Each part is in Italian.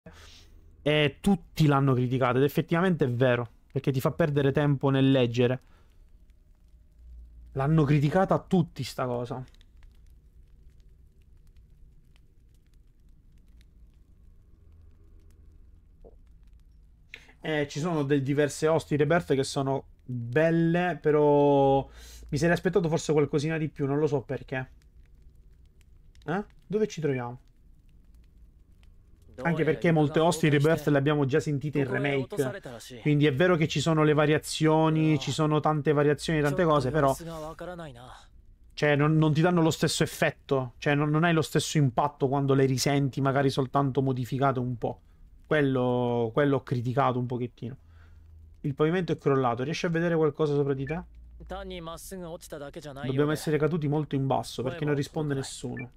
e tutti l'hanno criticata ed effettivamente è vero, perché ti fa perdere tempo nel leggere. L'hanno criticata a tutti sta cosa. Ci sono diverse host di Rebirth che sono belle, però mi sarei aspettato forse qualcosina di più, non lo so perché. Dove ci troviamo? Anche perché molte host di Rebirth le abbiamo già sentite in remake. Quindi è vero che ci sono le variazioni, ci sono tante variazioni, tante cose, però... Cioè, non ti danno lo stesso effetto. Cioè, non hai lo stesso impatto quando le risenti, magari soltanto modificate un po'. Quello ho criticato un pochettino. Il pavimento è crollato. Riesci a vedere qualcosa sopra di te? Dobbiamo essere caduti molto in basso perché non risponde nessuno.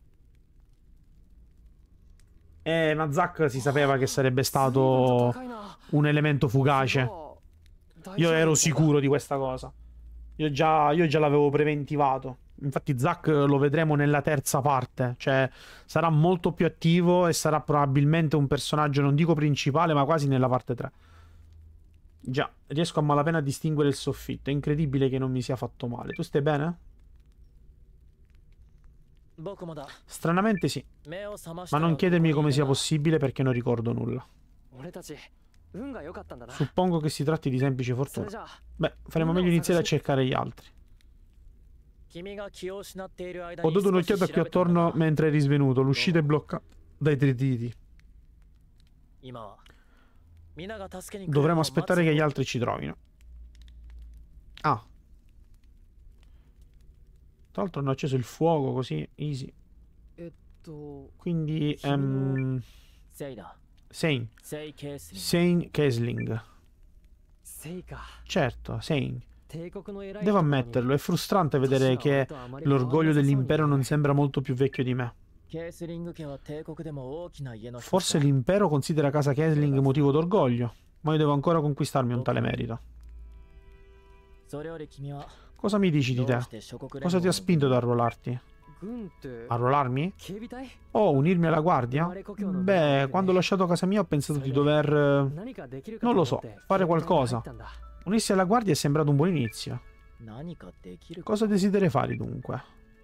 Ma Zack si sapeva che sarebbe stato un elemento fugace. Io ero sicuro di questa cosa. Io già l'avevo preventivato. Infatti Zack lo vedremo nella terza parte. Cioè sarà molto più attivo e sarà probabilmente un personaggio, non dico principale, ma quasi nella parte 3. Già, riesco a malapena a distinguere il soffitto. È incredibile che non mi sia fatto male. Tu stai bene? Stranamente sì. Ma non chiedermi come sia possibile perché non ricordo nulla. Suppongo che si tratti di semplice fortuna. Beh, faremo meglio iniziare a cercare gli altri. Ho dato un'occhiata qui attorno mentre eri svenuto. L'uscita è bloccata dai trititi. Dovremo aspettare che gli altri ci trovino. Ah. Tra l'altro hanno acceso il fuoco così, easy. Quindi... Sein Kesling. Certo, Sein. Devo ammetterlo, è frustrante vedere che l'orgoglio dell'impero non sembra molto più vecchio di me. Forse l'impero considera casa Kesling motivo d'orgoglio, ma io devo ancora conquistarmi un tale merito. Cosa mi dici di te? Cosa ti ha spinto ad arruolarti? Arruolarmi? Oh, unirmi alla guardia? Beh, quando ho lasciato casa mia ho pensato di dover... non lo so, fare qualcosa. Unirsi alla guardia è sembrato un buon inizio. Cosa desideri fare dunque?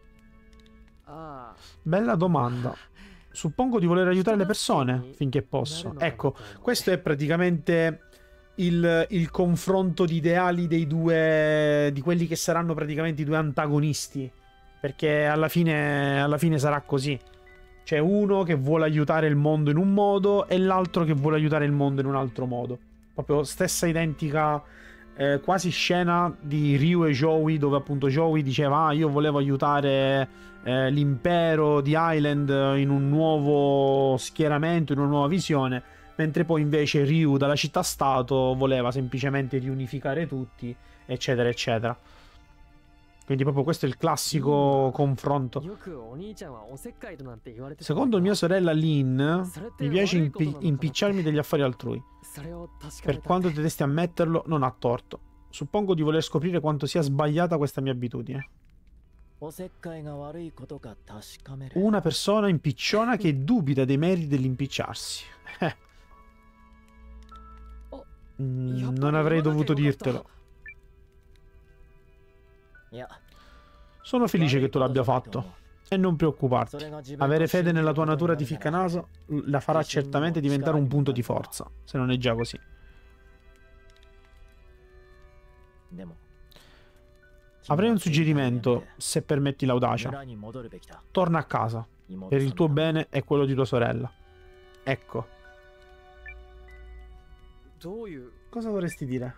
Bella domanda. Suppongo di voler aiutare le persone finché posso. Ecco, questo è praticamente il confronto di ideali dei due, di quelli che saranno praticamente i due antagonisti. Perché alla fine sarà così. C'è uno che vuole aiutare il mondo in un modo e l'altro che vuole aiutare il mondo in un altro modo. Proprio stessa identica quasi scena di Ryu e Joey, dove appunto Joey diceva ah, io volevo aiutare l'impero di Island in un nuovo schieramento, in una nuova visione, mentre poi invece Ryu dalla città-stato voleva semplicemente riunificare tutti, eccetera eccetera. Quindi proprio questo è il classico confronto. Secondo mia sorella Lynn, mi piace impicciarmi degli affari altrui. Per quanto detesti ammetterlo, non ha torto. Suppongo di voler scoprire quanto sia sbagliata questa mia abitudine. Una persona impicciona che dubita dei meriti dell'impicciarsi. Non avrei dovuto dirtelo. Sono felice che tu l'abbia fatto. E non preoccuparti. Avere fede nella tua natura di ficcanaso la farà certamente diventare un punto di forza, se non è già così. Avrei un suggerimento, se permetti l'audacia. Torna a casa, per il tuo bene e quello di tua sorella. Ecco. Cosa vorresti dire?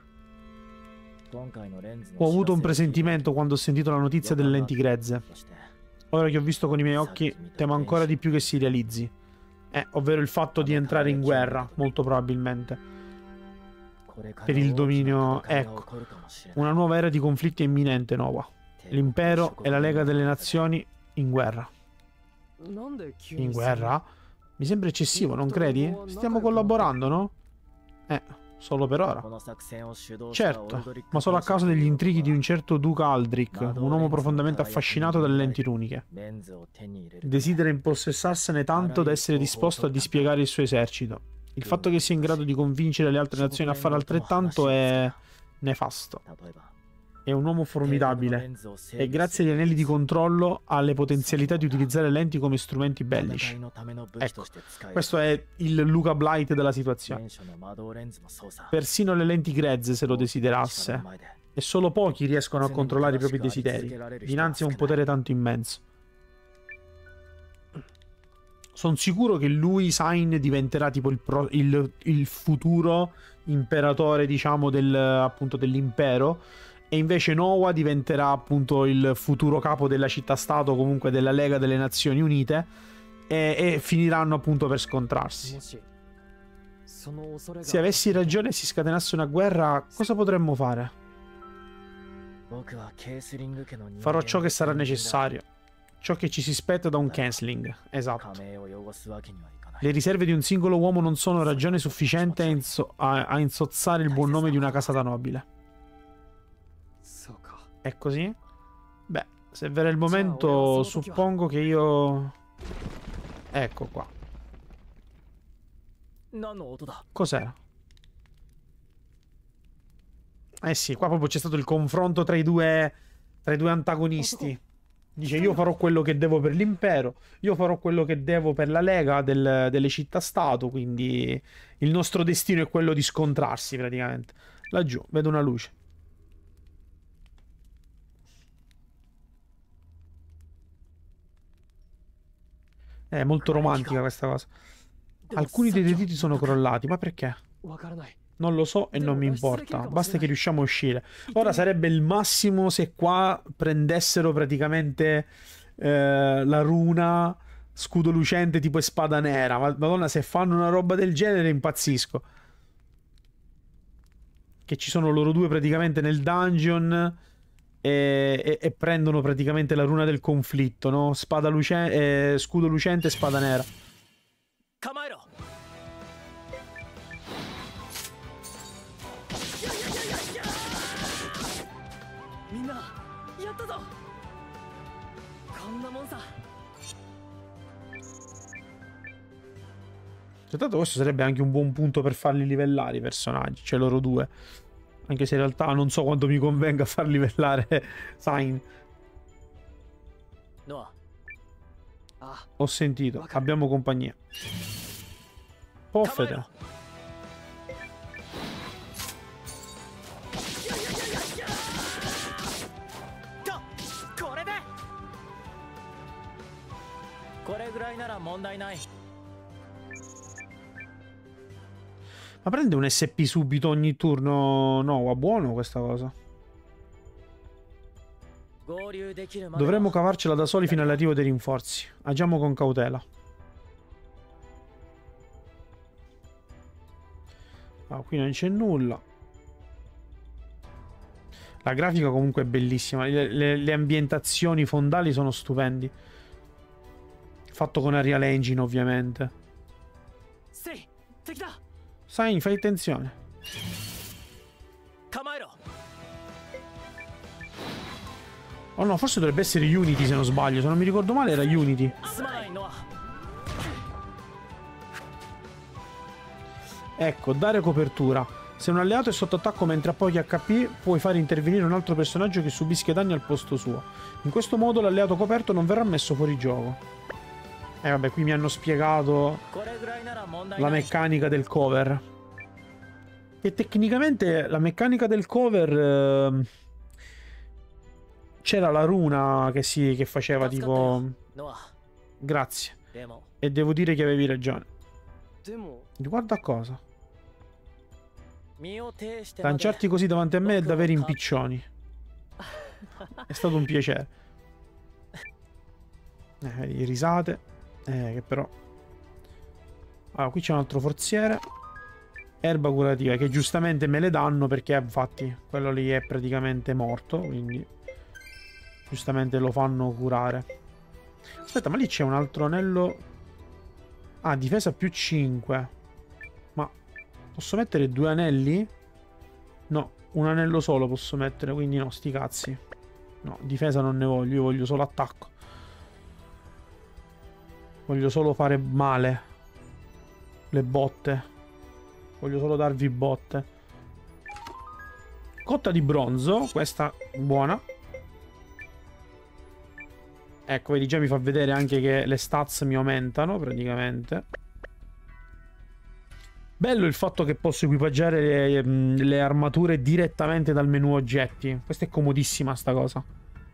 Ho avuto un presentimento quando ho sentito la notizia delle lenti grezze. Ora che ho visto con i miei occhi, temo ancora di più che si realizzi. Ovvero il fatto di entrare in guerra, molto probabilmente. Per il dominio... Ecco, una nuova era di conflitti è imminente, Nowa. L'impero e la Lega delle Nazioni in guerra. In guerra? Mi sembra eccessivo, non credi? Stiamo collaborando, no? Solo per ora. Certo, ma solo a causa degli intrighi di un certo duca Aldrich, un uomo profondamente affascinato dalle lenti runiche. Desidera impossessarsene tanto da essere disposto a dispiegare il suo esercito. Il fatto che sia in grado di convincere le altre nazioni a fare altrettanto è nefasto. È un uomo formidabile e grazie agli anelli di controllo ha le potenzialità di utilizzare lenti come strumenti bellici. Ecco, questo è il Luca Blight della situazione. Persino le lenti grezze se lo desiderasse. E solo pochi riescono a controllare i propri desideri dinanzi a un potere tanto immenso. Sono sicuro che lui, Sain, diventerà tipo il futuro imperatore, diciamo, appunto dell'impero. E invece Noah diventerà appunto il futuro capo della città-stato, comunque della Lega delle Nazioni Unite. E finiranno appunto per scontrarsi. Se avessi ragione e si scatenasse una guerra, cosa potremmo fare? Farò ciò che sarà necessario. Ciò che ci si aspetta da un cancelling. Esatto. Le riserve di un singolo uomo non sono ragione sufficiente a insozzare il buon nome di una casata nobile. È così? Beh, se verrà il momento, suppongo che io... Ecco qua. Cos'era? Eh sì, qua proprio c'è stato il confronto tra i due antagonisti. Dice, io farò quello che devo per l'impero, io farò quello che devo per la Lega delle città-stato, quindi il nostro destino è quello di scontrarsi praticamente. Laggiù, vedo una luce. È molto romantica questa cosa. Alcuni dei diti sono crollati, ma perché? Non lo so e non mi importa, basta che riusciamo a uscire. Ora sarebbe il massimo se qua prendessero praticamente la runa scudo lucente tipo e spada nera. Madonna, se fanno una roba del genere impazzisco. Che ci sono loro due praticamente nel dungeon e prendono praticamente la runa del conflitto, no? Spada lucente, scudo lucente e spada nera. Tanto questo sarebbe anche un buon punto per farli livellare i personaggi, cioè loro due. Anche se in realtà non so quanto mi convenga far livellare Sain. Ho sentito, abbiamo compagnia. Poffete. Ma prende un SP subito ogni turno? No, va buono questa cosa. Dovremmo cavarcela da soli fino all'arrivo dei rinforzi. Agiamo con cautela. Ah, qui non c'è nulla. La grafica comunque è bellissima. Le ambientazioni fondali sono stupendi. Fatto con Unreal Engine, ovviamente. Sai, fai attenzione. Oh no, forse dovrebbe essere Unity se non sbaglio. Se non mi ricordo male era Unity. Ecco, dare copertura. Se un alleato è sotto attacco mentre ha pochi HP, puoi fare intervenire un altro personaggio che subisca danni al posto suo. In questo modo l'alleato coperto non verrà messo fuori gioco. Vabbè, qui mi hanno spiegato la meccanica del cover. E tecnicamente la meccanica del cover... c'era la runa che faceva tipo... Grazie. E devo dire che avevi ragione. Riguardo a cosa? Lanciarti così davanti a me è da veri impiccioni. È stato un piacere. Risate. Che però... Allora, qui c'è un altro forziere. Erba curativa, che giustamente me le danno perché infatti quello lì è praticamente morto, quindi giustamente lo fanno curare. Aspetta, ma lì c'è un altro anello. Ah, difesa più 5. Ma posso mettere 2 anelli? No, un anello solo posso mettere, quindi no, sti cazzi. No, difesa non ne voglio, io voglio solo attacco. Voglio solo fare male. Le botte. Voglio solo darvi botte. Cotta di bronzo, questa buona. Ecco, vedi, già mi fa vedere anche che le stats mi aumentano praticamente. Bello il fatto che posso equipaggiare le armature direttamente dal menu oggetti. Questa è comodissima sta cosa.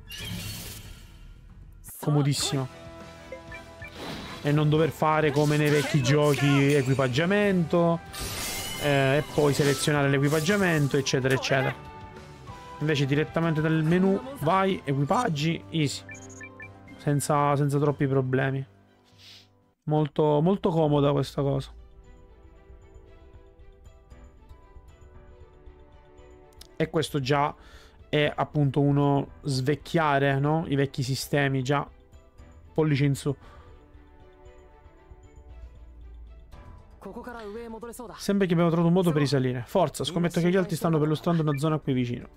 Comodissima. E non dover fare come nei vecchi giochi equipaggiamento e poi selezionare l'equipaggiamento, eccetera eccetera. Invece direttamente dal menu vai, equipaggi, easy, senza troppi problemi. Molto, molto comoda questa cosa. E questo già è appunto uno svecchiare, no? I vecchi sistemi, già pollice in su. Sembra che abbiamo trovato un modo per risalire. Forza, scommetto che gli altri stanno perlustrando una zona qui vicino.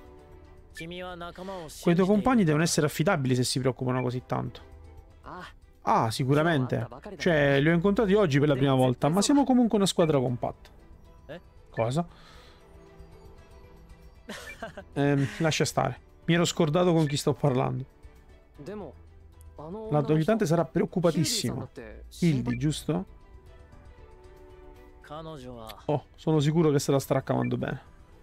Quei tuoi compagni devono essere affidabili se si preoccupano così tanto. Ah, sicuramente. Cioè, li ho incontrati oggi per la prima volta, ma siamo comunque una squadra compatta. Cosa? Lascia stare. Mi ero scordato con chi sto parlando. L'aiutante sarà preoccupatissimo. Hildy, giusto? Oh, sono sicuro che se la starà cavando bene.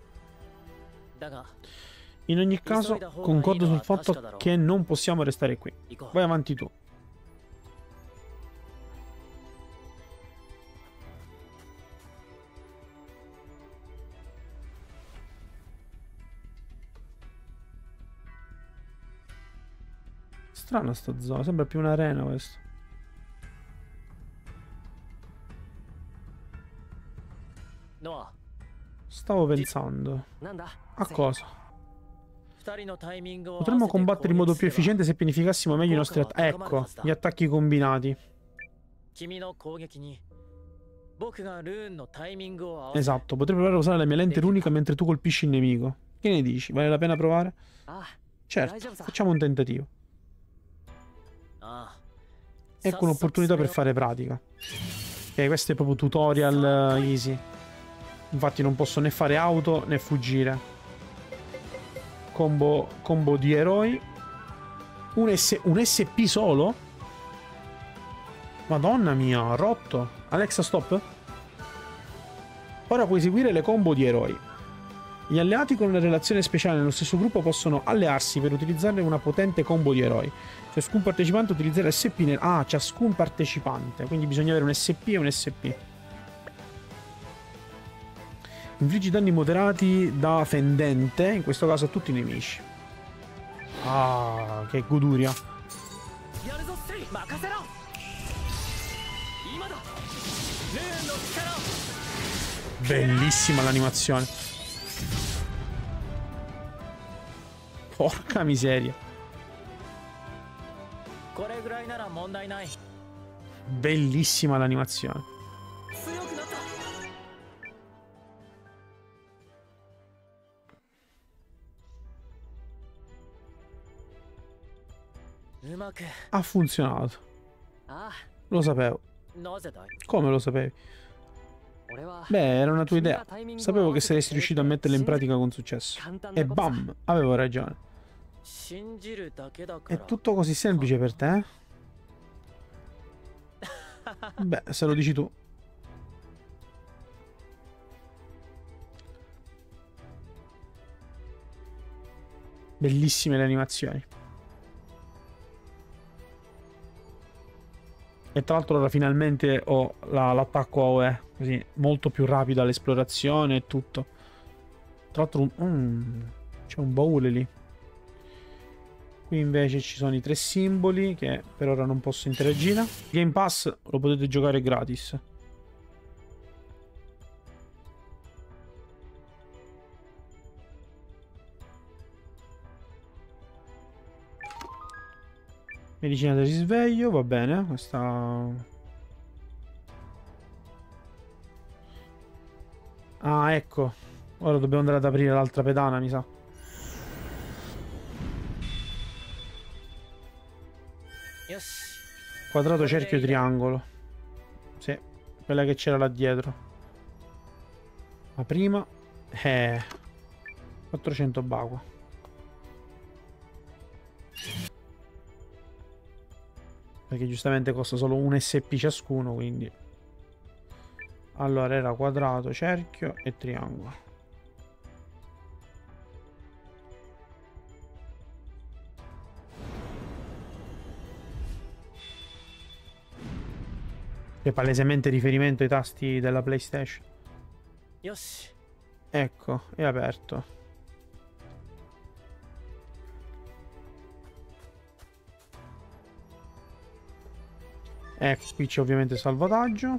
In ogni caso, concordo sul fatto che non possiamo restare qui. Vai avanti tu. Strana sta zona, sembra più un'arena questo. Stavo pensando. A cosa? Potremmo combattere in modo più efficiente se pianificassimo meglio i nostri attacchi. Ecco, gli attacchi combinati. Esatto, potrei provare a usare la mia lente runica mentre tu colpisci il nemico. Che ne dici? Vale la pena provare? Certo, facciamo un tentativo. Ecco un'opportunità per fare pratica. Ok, questo è proprio tutorial easy. Infatti non posso né fare auto né fuggire. Combo di eroi. Un SP solo? Madonna mia, rotto. Alexa, stop. Ora puoi eseguire le combo di eroi. Gli alleati con una relazione speciale nello stesso gruppo possono allearsi per utilizzare una potente combo di eroi. Ciascun partecipante utilizzerà SP nel... Ah, ciascun partecipante. Quindi bisogna avere un SP e un SP. Infliggi danni moderati da fendente, in questo caso a tutti i nemici. Ah, che goduria. Bellissima l'animazione. Porca miseria. Bellissima l'animazione. Ha funzionato. Lo sapevo. Come lo sapevi? Beh, era una tua idea. Sapevo che saresti riuscito a metterla in pratica con successo. E bam, avevo ragione. È tutto così semplice per te? Beh, se lo dici tu. Bellissime le animazioni. E tra l'altro ora finalmente ho l'attacco AOE, così molto più rapido all'esplorazione e tutto. Tra l'altro c'è un baule lì. Qui invece ci sono i 3 simboli che per ora non posso interagire. Game Pass lo potete giocare gratis. Medicina del risveglio, va bene, questa... Ah, ecco. Ora dobbiamo andare ad aprire l'altra pedana, mi sa. Quadrato, cerchio, triangolo. Sì, quella che c'era là dietro. La prima è 400 bagua. Perché giustamente costa solo un SP ciascuno, quindi... Allora era quadrato, cerchio e triangolo. È palesemente riferimento ai tasti della PlayStation. Ecco, è aperto. Ecco, qui c'è ovviamente salvataggio.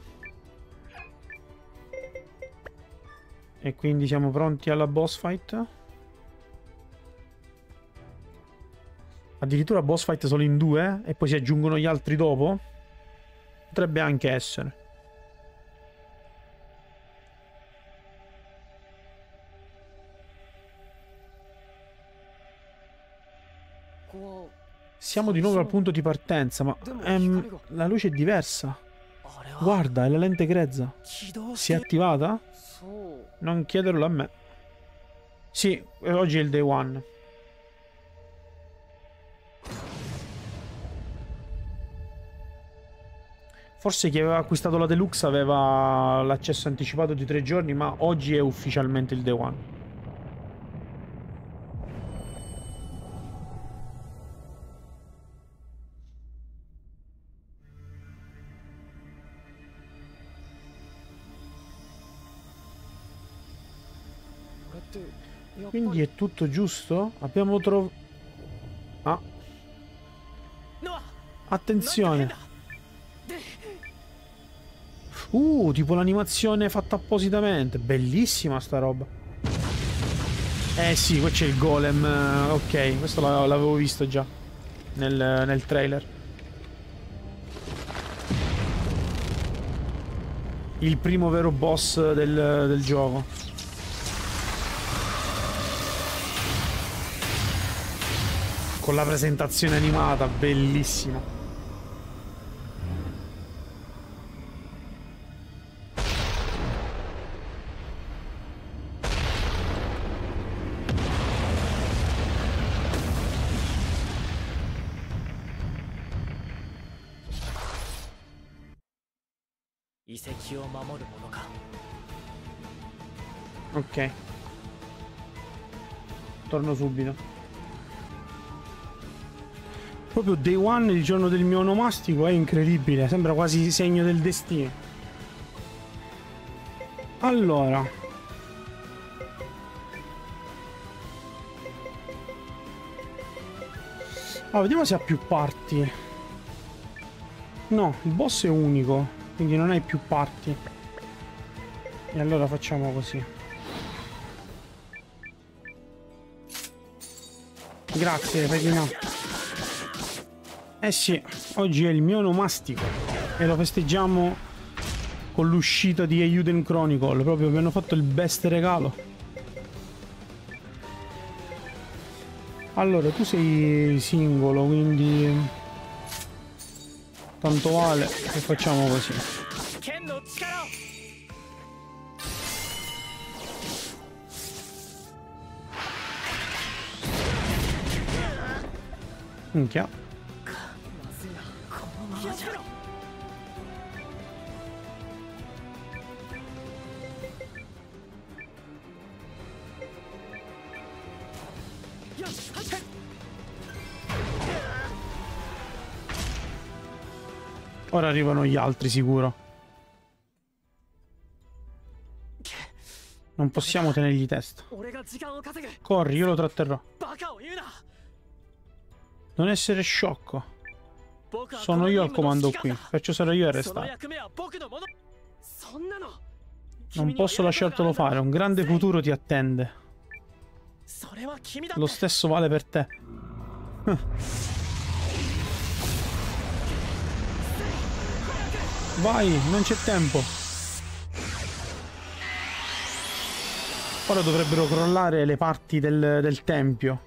E quindi siamo pronti alla boss fight. Addirittura boss fight solo in 2 e poi si aggiungono gli altri dopo. Potrebbe anche essere. Siamo di nuovo al punto di partenza, ma la luce è diversa. Guarda, è la lente grezza. Si è attivata? Non chiederlo a me. Sì, oggi è il day one. Forse chi aveva acquistato la deluxe aveva l'accesso anticipato di 3 giorni, ma oggi è ufficialmente il day one. Quindi è tutto giusto? Abbiamo trovato... Ah. Attenzione. Tipo l'animazione fatta appositamente. Bellissima sta roba. Sì, qua c'è il golem. Ok, questo l'avevo visto già nel trailer. Il primo vero boss del gioco. Con la presentazione animata, bellissima. Ok. Torno subito. Proprio day one, il giorno del mio onomastico, è incredibile. Sembra quasi segno del destino. Allora. Vediamo se ha più parti. No, il boss è unico, quindi non hai più parti. E allora facciamo così. Grazie, Pedina. Eh sì, oggi è il mio onomastico e lo festeggiamo con l'uscita di Eiyuden Chronicle. Proprio mi hanno fatto il best regalo. Allora, tu sei singolo, quindi tanto vale che facciamo così. Minchia. Ora arrivano gli altri, sicuro. Non possiamo tenergli testa. Corri, io lo tratterrò. Non essere sciocco. Sono io al comando qui, perciò sarò io a restare. Non posso lasciartelo fare, un grande futuro ti attende. Lo stesso vale per te. Vai, non c'è tempo. Ora dovrebbero crollare le parti del tempio.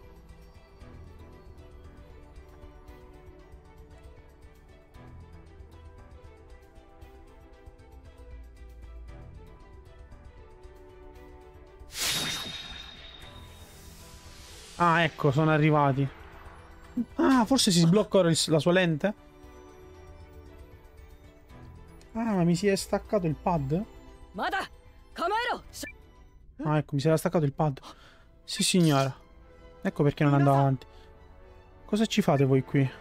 Ah, ecco, sono arrivati. Ah, forse si sblocca ora la sua lente? Ah, ma mi si è staccato il pad? Ah, ecco, mi si era staccato il pad. Sì, signora. Ecco perché non andava avanti. Cosa ci fate voi qui?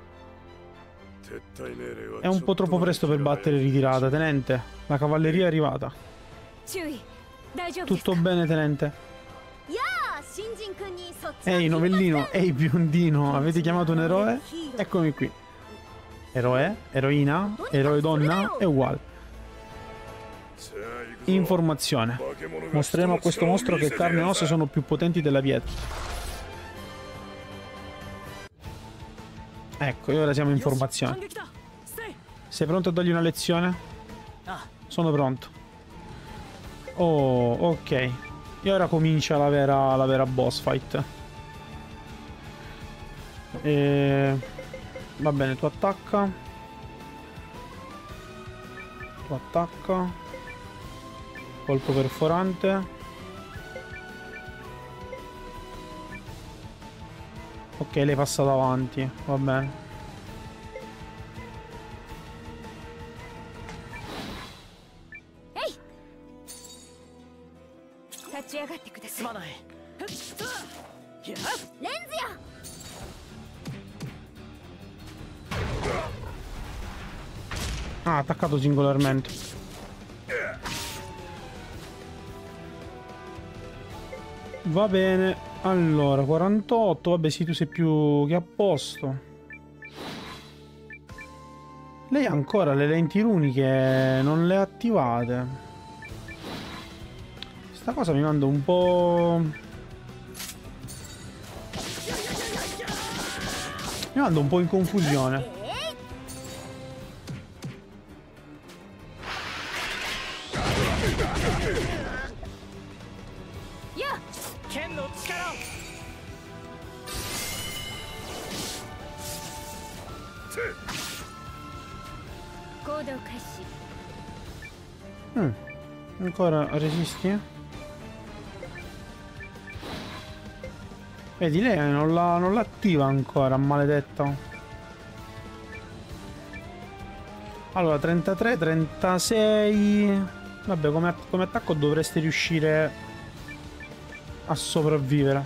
È un po' troppo presto per battere ritirata, tenente. La cavalleria è arrivata. Tutto bene, tenente? Ehi, novellino, ehi, biondino, avete chiamato un eroe? Eccomi qui. Eroe? Eroina? Eroe donna? È uguale. Informazione. Mostreremo a questo mostro che carne e ossa sono più potenti della pietra. Ecco, e ora siamo in formazione. Sei pronto a dargli una lezione? Sono pronto. Oh, ok. E ora comincia la vera boss fight. Va bene, tu attacca. Tu attacca. Colpo perforante. Ok, lei passa davanti. Va bene. Ah, attaccato singolarmente. Va bene. Allora, 48. Vabbè, sì, tu sei più che a posto. Lei ha ancora le lenti runiche, non le ha attivate. Sta cosa mi manda un po'... Mi manda un po' in confusione. Ancora resisti? Vedi, lei non l'attiva ancora, maledetta. Allora, 33, 36... Vabbè, come attacco dovresti riuscire a sopravvivere.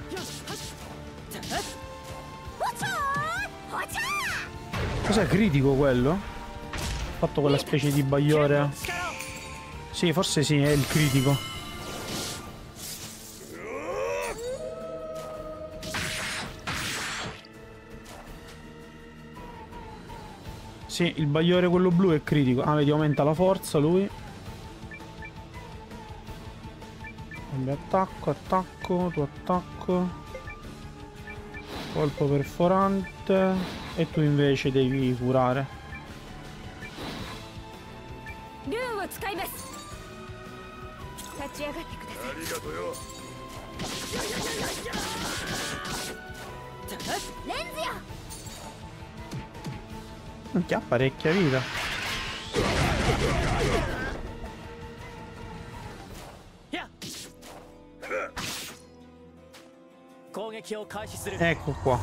Cos'è critico quello? Ha fatto quella specie di bagliore. Sì, forse sì, è il critico. Sì, il bagliore quello blu è critico. Ah, vedi, aumenta la forza lui. Attacco, attacco, tu attacco. Colpo perforante. E tu invece devi curare. Che ha parecchia vita. Ecco qua.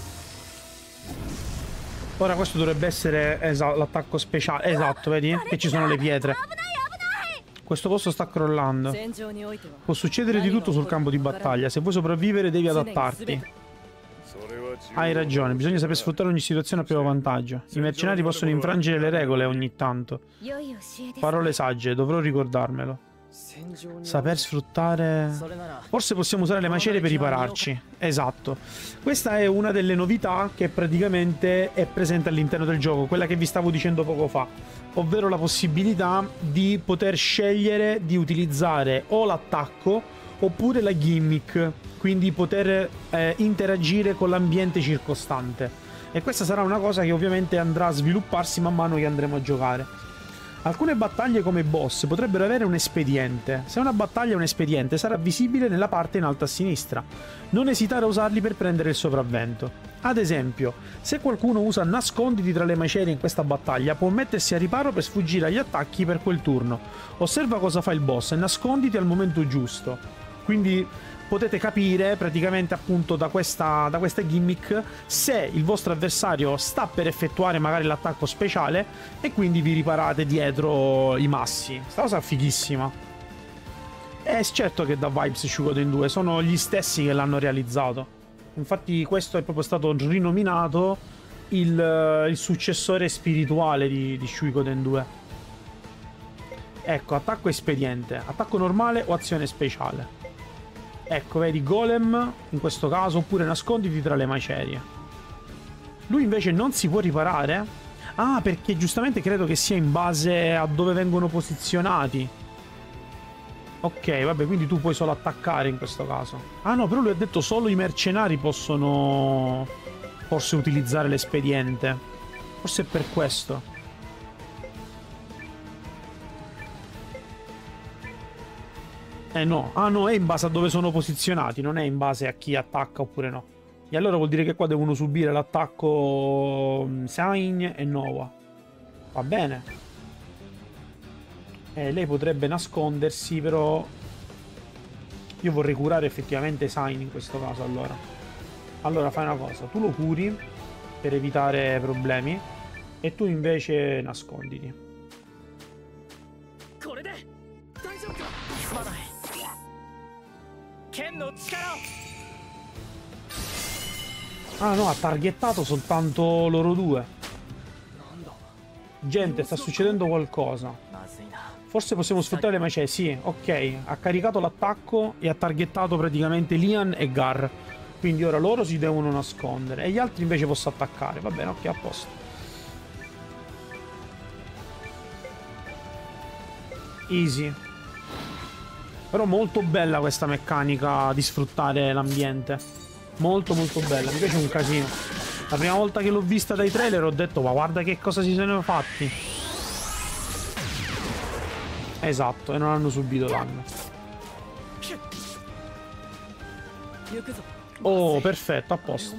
Ora questo dovrebbe essere l'attacco speciale. Esatto, vedi? Che ci sono le pietre. Questo posto sta crollando. Può succedere di tutto sul campo di battaglia. Se vuoi sopravvivere devi adattarti. Hai ragione, bisogna saper sfruttare ogni situazione a proprio vantaggio. I mercenari possono infrangere le regole ogni tanto. Parole sagge, dovrò ricordarmelo. Saper sfruttare... Forse possiamo usare le macerie per ripararci. Esatto. Questa è una delle novità che praticamente è presente all'interno del gioco, quella che vi stavo dicendo poco fa, ovvero la possibilità di poter scegliere di utilizzare o l'attacco oppure la gimmick, quindi poter interagire con l'ambiente circostante. E questa sarà una cosa che ovviamente andrà a svilupparsi man mano che andremo a giocare. Alcune battaglie come boss potrebbero avere un espediente. Se una battaglia ha un espediente sarà visibile nella parte in alto a sinistra. Non esitare a usarli per prendere il sopravvento. Ad esempio, se qualcuno usa nasconditi tra le macerie in questa battaglia, può mettersi a riparo per sfuggire agli attacchi per quel turno. Osserva cosa fa il boss e nasconditi al momento giusto. Quindi potete capire praticamente appunto da questa gimmick se il vostro avversario sta per effettuare magari l'attacco speciale e quindi vi riparate dietro i massi. Sta cosa è fighissima. E certo che da vibes Suikoden 2, sono gli stessi che l'hanno realizzato. Infatti questo è proprio stato rinominato il successore spirituale di Suikoden 2. Ecco, attacco espediente, attacco normale o azione speciale. Ecco, vedi, golem in questo caso, oppure nasconditi tra le macerie. Lui invece non si può riparare? Ah, perché giustamente credo che sia in base a dove vengono posizionati. Ok, vabbè, quindi tu puoi solo attaccare in questo caso. Ah no, però lui ha detto solo i mercenari possono forse utilizzare l'espediente. Forse è per questo. No, ah no, è in base a dove sono posizionati, non è in base a chi attacca oppure no. E allora vuol dire che qua devono subire l'attacco Sain e Nova. Va bene. Lei potrebbe nascondersi, però io vorrei curare effettivamente Sain in questo caso, allora. Allora fai una cosa, tu lo curi per evitare problemi e tu invece nasconditi. Ah no, ha targettato soltanto loro due. Gente, sta succedendo qualcosa. Forse possiamo sfruttare le macerie. Sì, ok. Ha caricato l'attacco e ha targettato praticamente Lian e Gar. Quindi ora loro si devono nascondere e gli altri invece possono attaccare. Va bene, ok, a posto. Easy. Però molto bella questa meccanica di sfruttare l'ambiente. Molto molto bella, mi piace un casino. La prima volta che l'ho vista dai trailer ho detto ma guarda che cosa si sono fatti. Esatto, e non hanno subito danno. Oh, perfetto, a posto.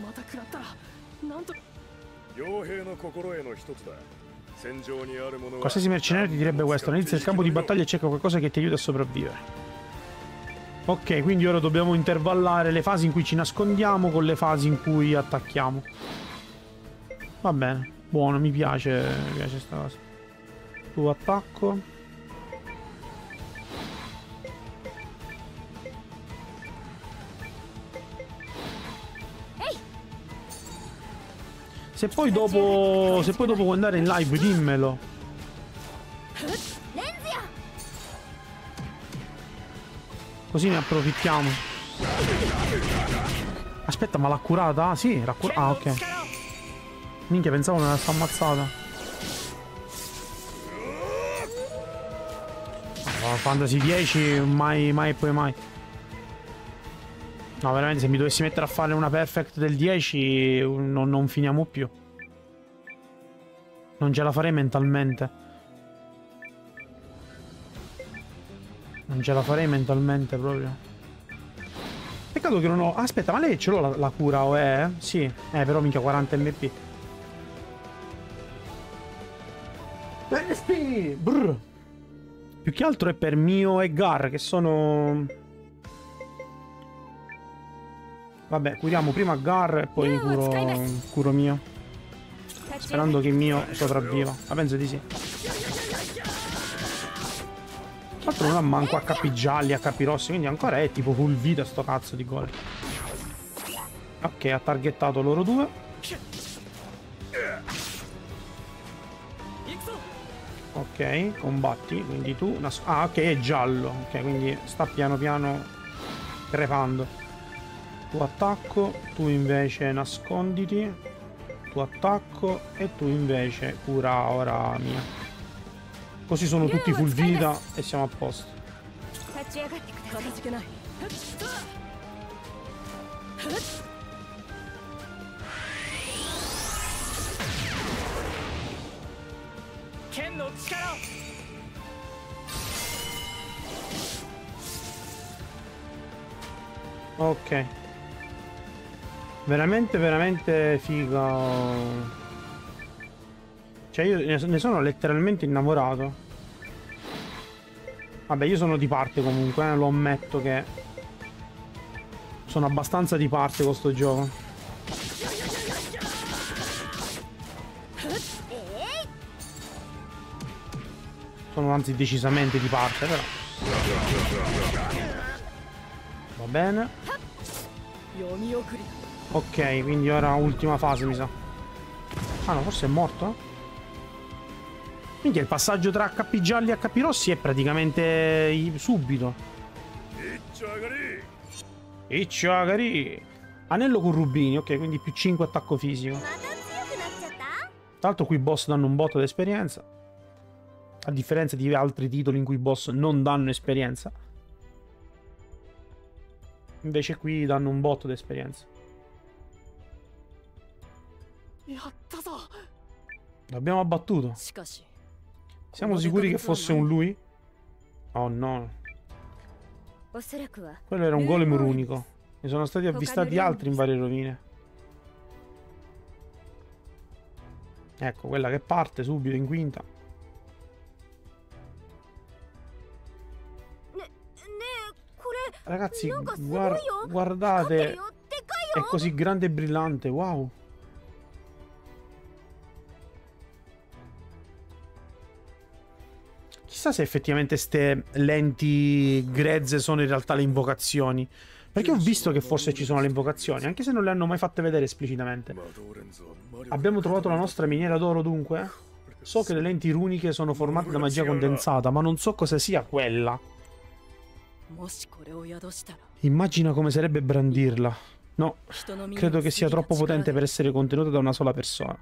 Qualsiasi mercenario ti direbbe questo. All'inizio del campo di battaglia cerca qualcosa che ti aiuti a sopravvivere. Ok, quindi ora dobbiamo intervallare le fasi in cui ci nascondiamo con le fasi in cui attacchiamo. Va bene, buono, mi piace sta cosa. Tu attacco. Se poi dopo vuoi andare in live dimmelo. Così ne approfittiamo. Aspetta, ma l'ha curata? Ah sì, l'ha curata. Ah, ok. Minchia, pensavo me la sta ammazzata. Fantasy 10 mai e poi mai. No, veramente, se mi dovessi mettere a fare una perfect del 10 non finiamo più. Non ce la farei mentalmente. Non ce la farei mentalmente proprio. Peccato che non ho... Aspetta, ma lei ce l'ho la cura OE? Sì. Però minchia 40 MP. Brr. Più che altro è per Mio e Gar, che sono... Vabbè, curiamo prima Gar e poi curo Mio. Sperando che Mio sopravviva. Ma penso di sì. Tra l'altro non ha manco HP gialli, HP rossi, quindi ancora è tipo full vita sto cazzo di gol. Ok, ha targettato loro due. Ok, combatti, quindi tu... Ah, ok, è giallo. Ok, quindi sta piano piano crepando. Tu attacco, tu invece nasconditi. Tu attacco e tu invece cura ora Mia. Così sono tutti full vita e siamo a posto. Ok. Veramente, veramente figa. Cioè io ne sono letteralmente innamorato. Vabbè, io sono di parte comunque, lo ammetto che Sono abbastanza di parte con sto gioco. Sono anzi decisamente di parte, però. Va bene. Ok, quindi ora ultima fase, mi sa. Ah no, forse è morto? Minchia, il passaggio tra HP gialli e HP rossi è praticamente subito. Icciagari! Anello con rubini, ok, quindi più 5 attacco fisico. Tra l'altro qui i boss danno un botto di esperienza. A differenza di altri titoli in cui i boss non danno esperienza. Invece qui danno un botto di esperienza. L'abbiamo abbattuto. Siamo sicuri che fosse un lui? Oh no. Quello era un golem unico. Ne sono stati avvistati altri in varie rovine. Ecco, quella che parte subito in quinta. Ragazzi, guardate. È così grande e brillante, wow. Chissà se effettivamente ste lenti grezze sono in realtà le invocazioni. Perché ho visto che forse ci sono le invocazioni, anche se non le hanno mai fatte vedere esplicitamente. Abbiamo trovato la nostra miniera d'oro dunque? So che le lenti runiche sono formate da magia condensata, ma non so cosa sia quella. Immagina come sarebbe brandirla. No, credo che sia troppo potente per essere contenuta da una sola persona.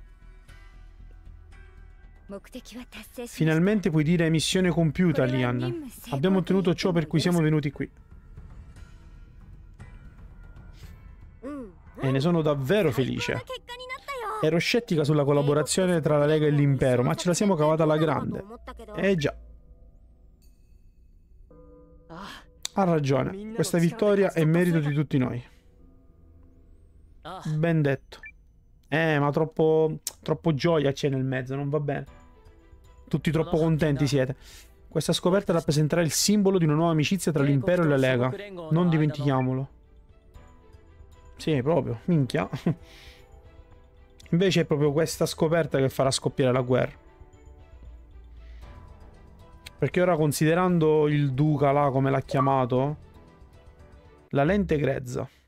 Finalmente puoi dire missione compiuta, Lian. Abbiamo ottenuto ciò per cui siamo venuti qui. E ne sono davvero felice. Ero scettica sulla collaborazione tra la Lega e l'Impero, ma ce la siamo cavata alla grande. Già. Ha ragione, questa vittoria è merito di tutti noi. Ben detto. Ma troppo gioia c'è nel mezzo, non va bene. Tutti troppo contenti siete. Questa scoperta rappresenterà il simbolo di una nuova amicizia tra l'Impero e la Lega. Non dimentichiamolo. Sì, proprio, minchia. Invece è proprio questa scoperta che farà scoppiare la guerra. Perché ora, considerando il duca là, come l'ha chiamato, la lente grezza.